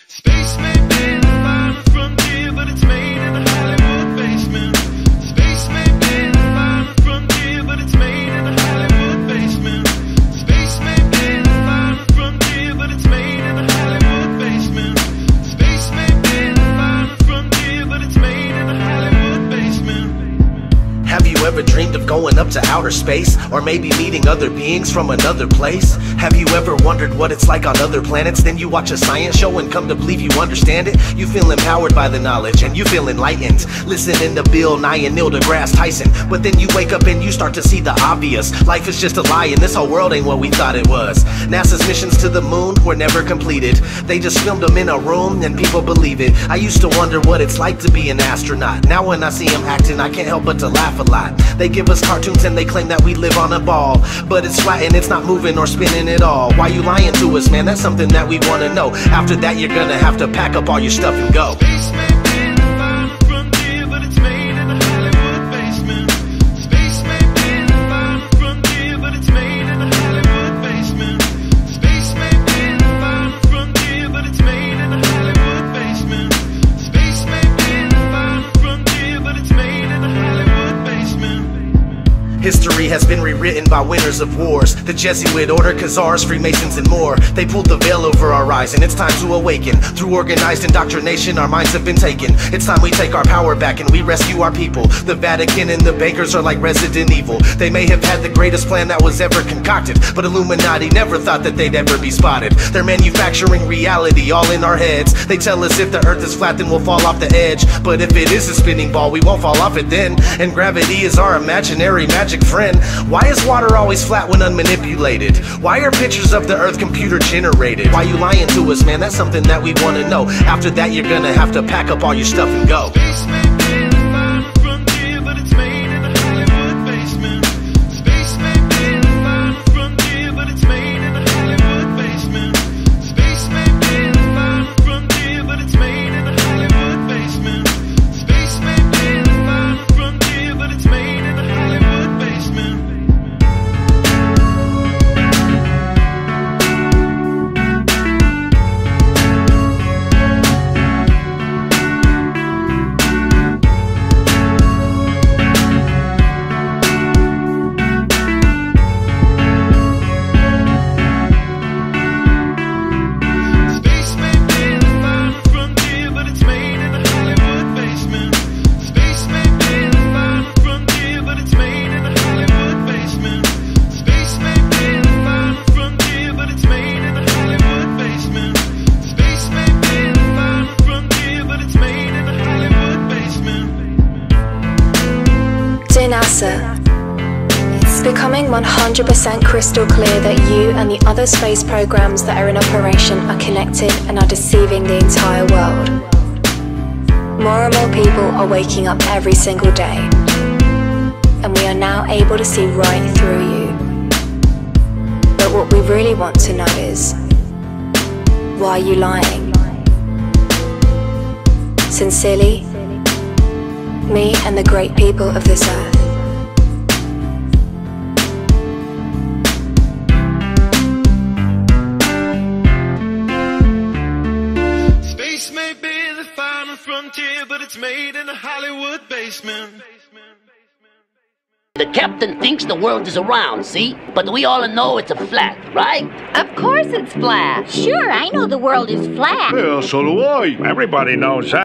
Space may be the final frontier, but it's made in a Hollywood basement. Space may be the final frontier, but it's made in a Hollywood basement. Space may be the final frontier, but it's made in a Hollywood basement. Space may be the final frontier, but it's made in a Hollywood basement. Have you ever dreamed of going up to outer space? Or maybe meeting other beings from another place? Have you ever wondered what it's like on other planets? Then you watch a science show and come to believe you understand it? You feel empowered by the knowledge and you feel enlightened, listening to Bill Nye and Neil deGrasse Tyson. But then you wake up and you start to see the obvious. Life is just a lie and this whole world ain't what we thought it was. NASA's missions to the moon were never completed. They just filmed them in a room and people believe it. I used to wonder what it's like to be an astronaut. Now when I see them acting, I can't help but to laugh a lot. They give us cartoons and they claim that we live on a ball, but it's flat and it's not moving or spinning at all. Why you lying to us, man? That's something that we wanna know. After that you're gonna have to pack up all your stuff and go. Space may be the final frontier, but it's made in a Hollywood basement. Space may be the final frontier, but it's made in a Hollywood basement. Space may be the final frontier, but it's made in a Hollywood basement. Space may be the final frontier, but it's made in a Hollywood basement. History has been rewritten by winners of wars, the Jesuit order, Khazars, Freemasons and more. They pulled the veil over our eyes and it's time to awaken. Through organized indoctrination our minds have been taken. It's time we take our power back and we rescue our people. The Vatican and the bankers are like Resident Evil. They may have had the greatest plan that was ever concocted, but Illuminati never thought that they'd ever be spotted. They're manufacturing reality all in our heads. They tell us if the earth is flat then we'll fall off the edge, but if it is a spinning ball we won't fall off it then. And gravity is our imaginary magic friend. Why is water always flat when unmanipulated? Why are pictures of the earth computer generated? Why you lying to us, man? That's something that we wanna know. After that you're gonna have to pack up all your stuff and go. Space may be the final frontier, but it's made in a Hollywood basement. Space may be the final frontier, but it's made in a Hollywood basement. Space may be the final frontier, but it's made in a Hollywood basement. Space may be the final frontier, but it's made in a Hollywood basement. Space may be the final frontier, but it's made in a Hollywood basement. Space may be the final frontier, but it's made in a Hollywood basement. Space may be the final frontier, but it's made in a Hollywood basement. Space may be the final frontier, but it's made in a Hollywood basement. Dear NASA, it's becoming 100% crystal clear that you and the other space programs that are in operation are connected and are deceiving the entire world. More and more people are waking up every single day, and we are now able to see right through you. But what we really want to know is, why are you lying? Sincerely, me and the great people of this earth. Space may be the final frontier, but it's made in a Hollywood basement. The captain thinks the world is round, see? But we all know it's a flat, right? Of course it's flat. Sure, I know the world is flat. Yeah, so do I. Everybody knows that.